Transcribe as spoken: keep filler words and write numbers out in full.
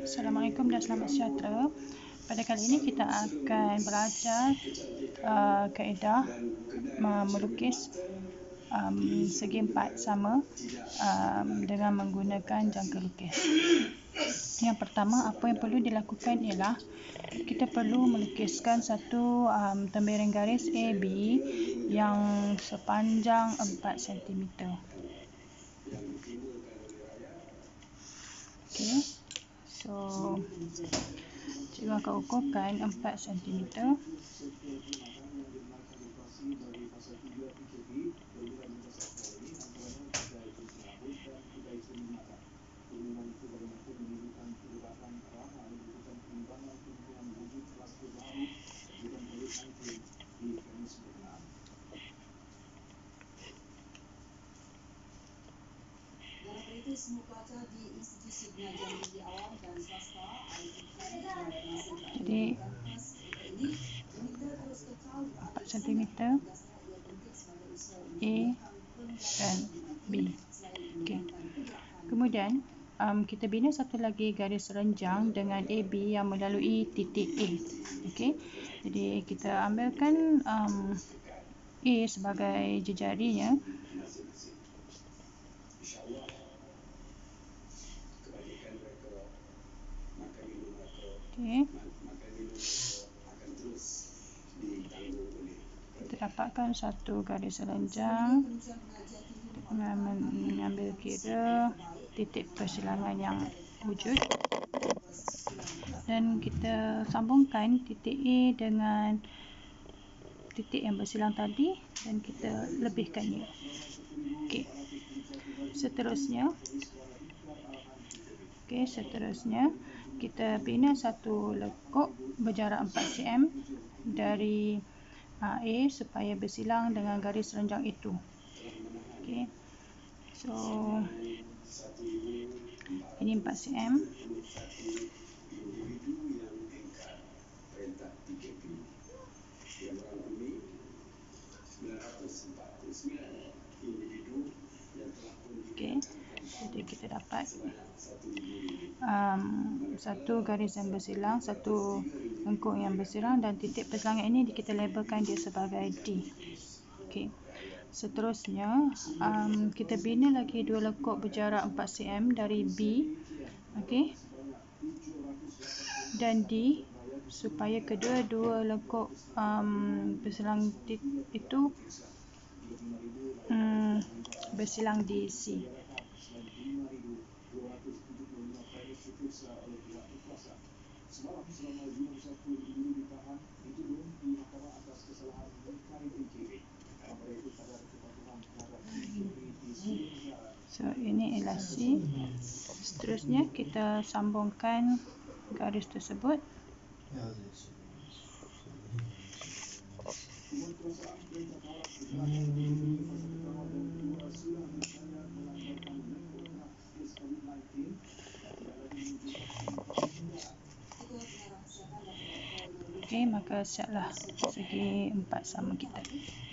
Assalamualaikum dan selamat sejahtera. Pada kali ini kita akan belajar uh, kaedah uh, melukis um, segi empat sama um, dengan menggunakan jangka lukis. Yang pertama, apa yang perlu dilakukan ialah kita perlu melukiskan satu um, tembiran garis A B yang sepanjang empat sentimeter. Okey. So, cikgu akan ukurkan empat sentimeter. Jadi empat sentimeter A dan B. Okay. Kemudian um, kita bina satu lagi garis renjang dengan A B yang melalui titik A. Okay. Jadi kita ambilkan um, A sebagai jejarinya. Okay. Kita dapatkan satu garis renjang dengan mengambil kira titik persilangan yang wujud, dan kita sambungkan titik A dengan titik yang bersilang tadi dan kita lebihkannya. Okey. Seterusnya, okey, seterusnya kita bina satu lekuk berjarak empat sentimeter dari uh, A supaya bersilang dengan garis renjang itu. Okey. So, ini empat sentimeter. Okey. Jadi kita dapat um, satu garis yang bersilang, satu lengkung yang bersilang, dan titik persilangan ini kita labelkan dia sebagai D. Okey. Seterusnya um, kita bina lagi dua lekuk berjarak empat sentimeter dari B, okey, dan D supaya kedua-dua lekuk um, bersilang itu um, bersilang di C. So, ini ialah C. Seterusnya kita sambungkan garis tersebut. Okey, maka siaplah segi empat sama kita.